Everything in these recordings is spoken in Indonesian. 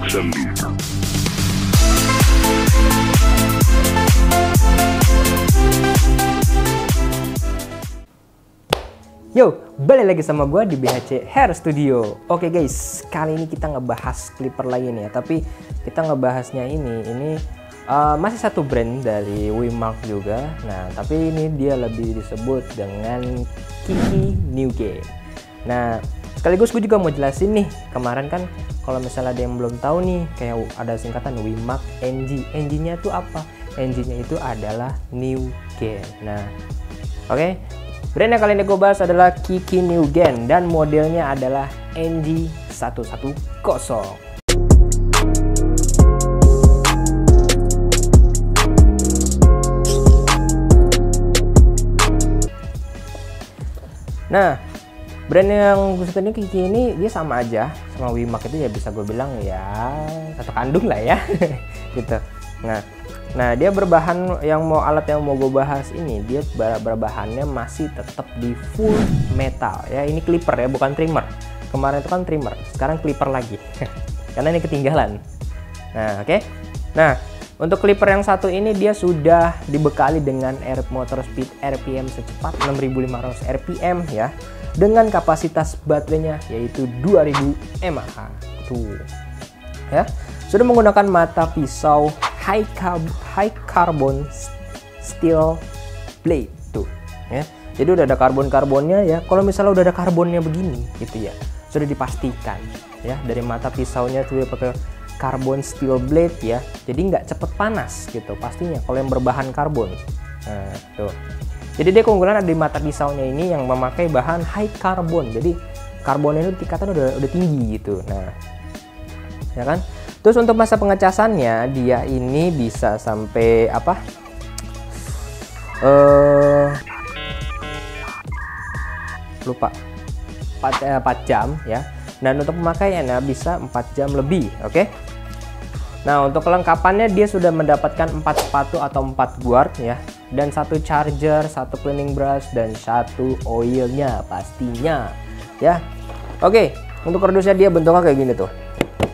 Sandu. Yo, balik lagi sama gue di BHC Hair Studio. Oke guys, kali ini kita ngebahas clipper lagi nih ya. Tapi kita ngebahasnya ini masih satu brand dari Wimark juga. Nah, tapi ini dia lebih disebut dengan Kiki New Game. Nah, sekaligus gue juga mau jelasin nih. Kemarin kan kalau misalnya ada yang belum tahu nih, kayak ada singkatan Wimark NG. NG-nya itu apa? NG-nya itu adalah New Game. Nah, oke. Brand yang kali ini gue bahas adalah Kiki New Gen dan modelnya adalah NG110. Nah, brand yang gue sebutin Kiki ini dia sama aja sama Wimark, itu ya bisa gue bilang ya satu kandung lah ya gitu. Nah, dia berbahan alat yang mau gue bahas ini, dia berbahannya masih tetap di full metal ya. Ini clipper ya, bukan trimmer. Kemarin itu kan trimmer, sekarang clipper lagi karena ini ketinggalan. Nah, oke. Nah, untuk clipper yang satu ini dia sudah dibekali dengan motor speed RPM secepat 6500 RPM ya, dengan kapasitas baterainya yaitu 2000 mAh. Tuh. Ya. Sudah menggunakan mata pisau high carbon steel blade tuh ya. Jadi udah ada karbonnya ya. Kalau misalnya udah ada karbonnya begini gitu ya, sudah dipastikan ya, dari mata pisaunya tuh dia pakai carbon steel blade ya. Jadi nggak cepet panas gitu pastinya kalau yang berbahan karbon. Nah, tuh. Jadi dia keunggulan ada di mata pisaunya ini yang memakai bahan high carbon. Jadi karbonnya itu tingkatan udah tinggi gitu. Nah, ya kan? Terus untuk masa pengecasannya dia ini bisa sampai apa? 4 jam ya. Dan untuk pemakaiannya bisa 4 jam lebih, oke? Nah, untuk kelengkapannya dia sudah mendapatkan 4 sepatu atau 4 guard ya, dan 1 charger, 1 cleaning brush, dan 1 oilnya pastinya ya. Oke, untuk kardusnya dia bentuknya kayak gini tuh.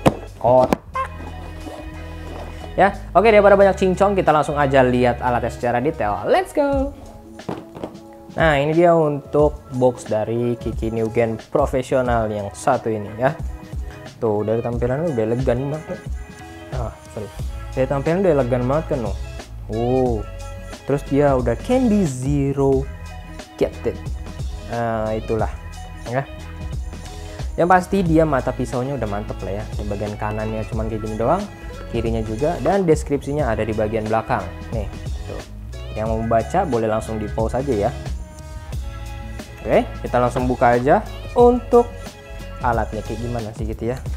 Ya, oke, daripada banyak cincong, kita langsung aja lihat alatnya secara detail. Let's go. Nah, ini dia untuk box dari Kiki New Gen profesional yang satu ini ya. Tuh, dari tampilannya udah elegan banget. Dari tampilan udah elegan banget kan loh. Terus dia udah Candy Zero Captain. Nah, itulah ya. Yang pasti dia mata pisaunya udah mantep lah ya. Di bagian kanannya cuman kayak gini doang, kirinya juga, dan deskripsinya ada di bagian belakang nih tuh. Yang mau membaca boleh langsung di pause aja ya. Oke, kita langsung buka aja untuk alatnya kayak gimana sih gitu ya.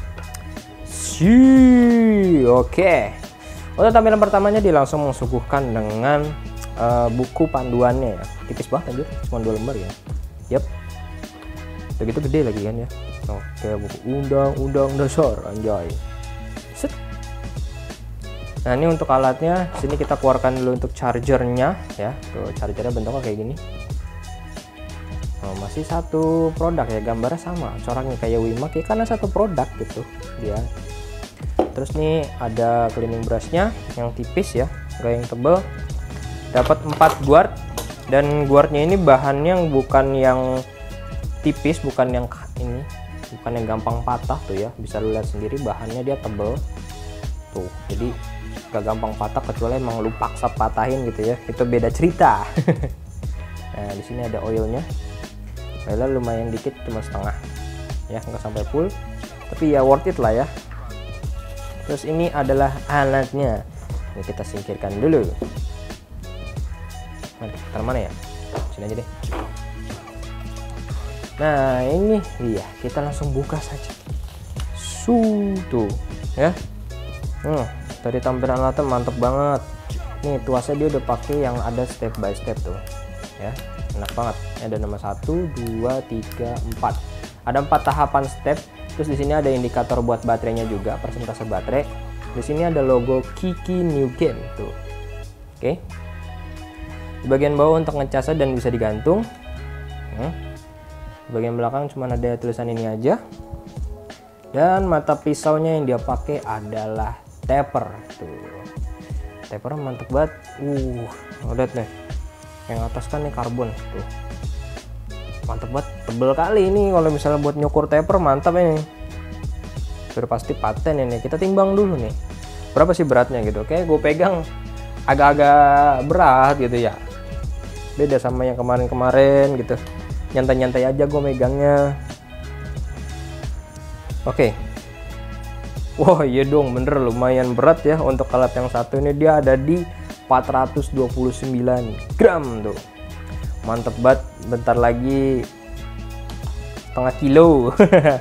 Oke. Untuk tampilan pertamanya dia langsung mensuguhkan dengan buku panduannya ya. Tipis banget anjir, cuma 2 lembar ya. Yap. Begitu gede lagi kan ya. Oke, buku undang-undang dasar anjay. Set. Nah, ini untuk alatnya. Sini kita keluarkan dulu untuk chargernya ya. Tuh, chargernya bentuknya kayak gini. Masih satu produk ya, gambarnya sama, coraknya kayak Wimark ya, karena satu produk gitu dia. Terus nih ada cleaning brushnya yang tipis ya, gak yang tebel. Dapat 4 guard, dan guardnya ini bahannya bukan yang tipis, bukan yang ini, bukan yang gampang patah tuh ya. Bisa lu lihat sendiri bahannya dia tebel tuh, jadi gak gampang patah kecuali emang lu paksa patahin gitu ya, itu beda cerita. Nah, di sini ada oilnya. Oilnya lumayan dikit, cuma setengah ya, nggak sampai full, tapi ya worth it lah ya. Terus ini adalah alatnya. Ini kita singkirkan dulu. Taruh mana ya? Sini aja deh. Nah, ini iya, kita langsung buka saja. Tuh ya. Dari tampilan alatnya mantep banget. Nih tuasnya dia udah pakai yang ada step by step tuh ya, enak banget. Ini ada nomor 1, 2, 3, 4. Ada 4 tahapan step. Terus di sini ada indikator buat baterainya juga, persentase baterai. Di sini ada logo Kiki New Gen tuh. Oke. Di bagian bawah untuk ngecasnya dan bisa digantung. Di bagian belakang cuma ada tulisan ini aja. Dan mata pisaunya yang dia pakai adalah taper tuh. Tapernya mantep banget. Lihat nih. Yang atas kan nih karbon tuh. Mantep banget, tebel kali ini kalau misalnya buat nyukur taper, mantap ini. Sudah pasti paten ini. Kita timbang dulu nih. Berapa sih beratnya gitu. Kayak gue pegang agak-agak berat gitu ya. Beda sama yang kemarin-kemarin gitu. Nyantai-nyantai aja gue megangnya. Oke. Wah, iya dong, bener lumayan berat ya untuk alat yang satu ini. Dia ada di 429 gram tuh. Mantep banget, bentar lagi setengah kilo.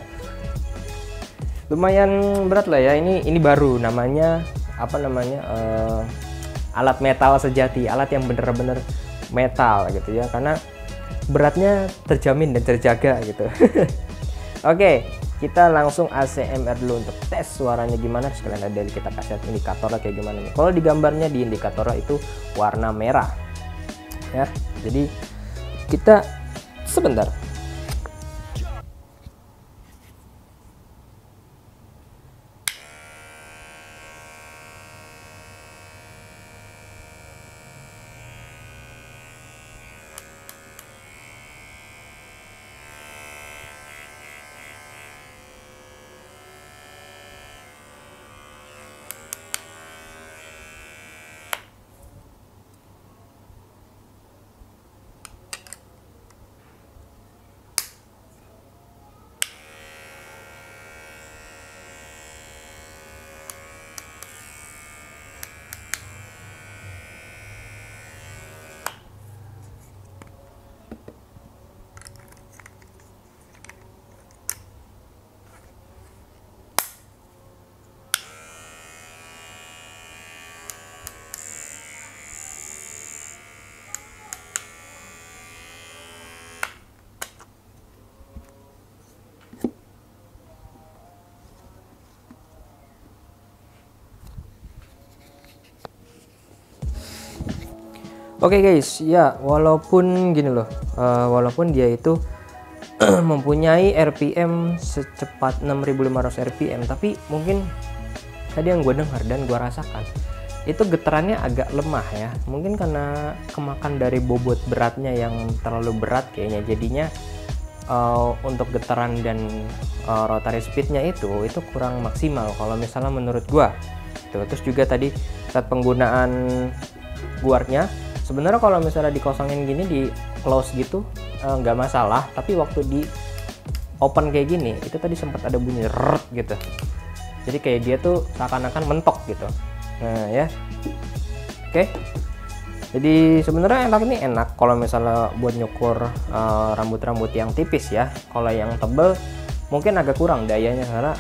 Lumayan berat lah ya. Ini baru namanya apa namanya, alat metal sejati, alat yang bener-bener metal gitu ya, karena beratnya terjamin dan terjaga gitu. Oke, kita langsung ASMR dulu untuk tes suaranya gimana. Sekalian ada kita kasih indikatornya kayak gimana nih. Kalau di gambarnya di indikatornya itu warna merah ya, jadi kita sebentar. Oke guys, ya walaupun gini loh, walaupun dia itu mempunyai RPM secepat 6500 RPM, tapi mungkin tadi yang gue dengar dan gue rasakan itu getarannya agak lemah ya. Mungkin karena kemakan dari bobot beratnya yang terlalu berat kayaknya, jadinya untuk getaran dan rotary speednya itu kurang maksimal kalau misalnya menurut gue. Terus juga tadi saat penggunaan guardnya, sebenarnya kalau misalnya dikosongin gini, di close gitu nggak masalah, tapi waktu di open kayak gini itu tadi sempat ada bunyi rrrt gitu, jadi kayak dia tuh seakan-akan mentok gitu. Nah ya, oke. Jadi sebenarnya enak, ini enak kalau misalnya buat nyukur rambut-rambut yang tipis ya. Kalau yang tebel mungkin agak kurang dayanya, karena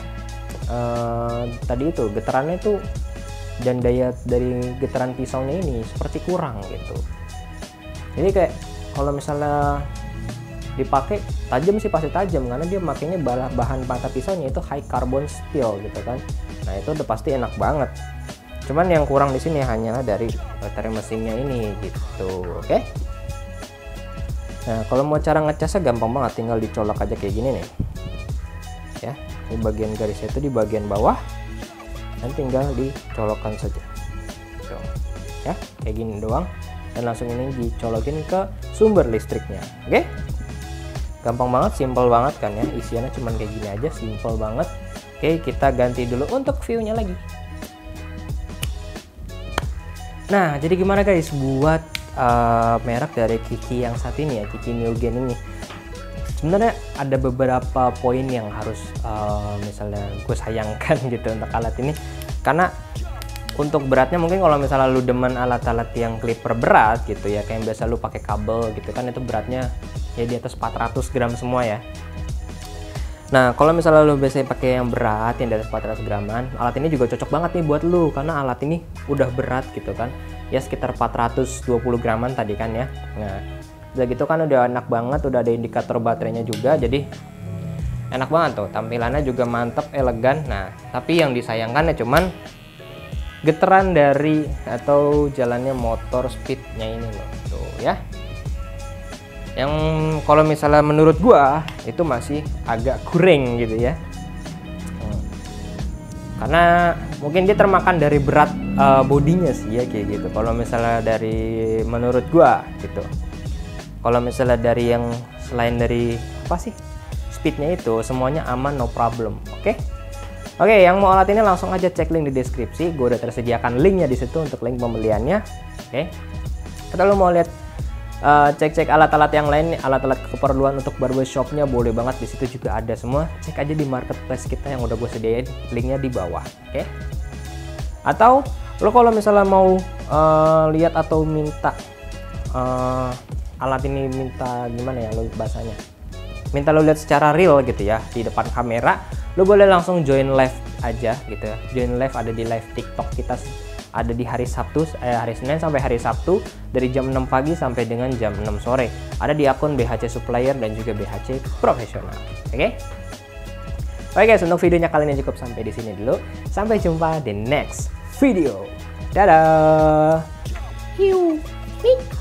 tadi itu getarannya itu dan daya dari getaran pisaunya ini seperti kurang gitu. Jadi kayak kalau misalnya dipakai tajam sih pasti tajam, karena dia makainya bahan mata pisaunya itu high carbon steel gitu kan. Nah itu udah pasti enak banget. Cuman yang kurang di sini hanyalah dari baterai mesinnya ini gitu. Oke. Nah kalau mau cara ngecasnya gampang banget, tinggal dicolok aja kayak gini nih ya. Ini bagian garisnya itu di bagian bawah, dan tinggal dicolokkan saja tuh, ya kayak gini doang, dan langsung ini dicolokin ke sumber listriknya. Oke, gampang banget, simple banget kan ya, isiannya cuman kayak gini aja, simple banget. Oke, kita ganti dulu untuk view-nya lagi. Nah jadi gimana guys buat merek dari Kiki yang satu ini ya, Kiki Neogen ini. Sebenarnya ada beberapa poin yang harus misalnya gue sayangkan gitu untuk alat ini, karena untuk beratnya mungkin kalau misalnya lu demen alat-alat yang clipper berat gitu ya, kayak yang biasa lu pakai kabel gitu kan, itu beratnya ya di atas 400 gram semua ya. Nah kalau misalnya lu biasanya pakai yang berat yang di atas 400 graman, alat ini juga cocok banget nih buat lu, karena alat ini udah berat gitu kan ya, sekitar 420 graman tadi kan ya. Nah udah gitu kan udah enak banget, udah ada indikator baterainya juga, jadi enak banget tuh, tampilannya juga mantep, elegan. Nah tapi yang disayangkan ya cuman getaran dari atau jalannya motor speednya ini loh tuh ya, yang kalau misalnya menurut gua itu masih agak kurang gitu ya. karena mungkin dia termakan dari berat bodinya sih ya, kayak gitu. Kalau misalnya dari menurut gua gitu, kalau misalnya dari yang selain dari apa sih speednya itu, semuanya aman, no problem. Oke, yang mau alat ini langsung aja cek link di deskripsi, gue udah tersediakan linknya di situ untuk link pembeliannya. Kalau lo mau lihat cek-cek alat-alat yang lain, alat-alat keperluan untuk barbershopnya, boleh banget, di situ juga ada semua. Cek aja di marketplace kita yang udah gue sediain, linknya di bawah. Atau lo kalau misalnya mau lihat atau minta alat ini, minta gimana ya lo bahasanya, minta lo lihat secara real gitu ya di depan kamera, lo boleh langsung join live aja gitu ya. Join live ada di live TikTok kita, ada di hari Sabtu, hari Senin sampai hari Sabtu dari jam 6 pagi sampai dengan jam 6 sore. Ada di akun BHC Supplier dan juga BHC Profesional. Oke guys, untuk videonya kali ini cukup sampai di sini dulu. Sampai jumpa di next video. Dadah. Hiu.